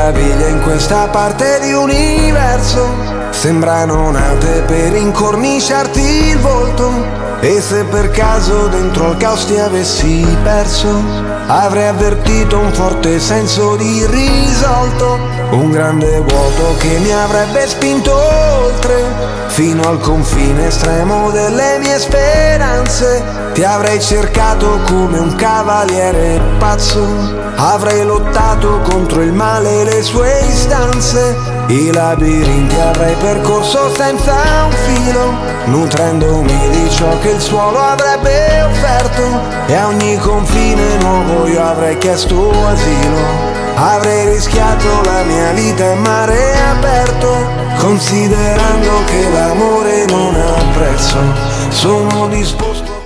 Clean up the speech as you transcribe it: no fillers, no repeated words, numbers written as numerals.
meraviglie in questa parte di universo sembrano nate per incorniciarti il volto. E se per caso dentro al caos ti avessi perso, avrei avvertito un forte senso di risolto, un grande vuoto che mi avrebbe spinto oltre, fino al confine estremo delle mie speranze. Ti avrei cercato come un cavaliere pazzo, avrei lottato contro il male e le sue istanze, i labirinti avrei percorso senza un filo, nutrendomi di ciò che il suolo avrebbe offerto, e a ogni confine nuovo io avrei chiesto asilo. Avrei rischiato la mia vita in mare aperto, considerando che l'amore non ha prezzo. Sono disposto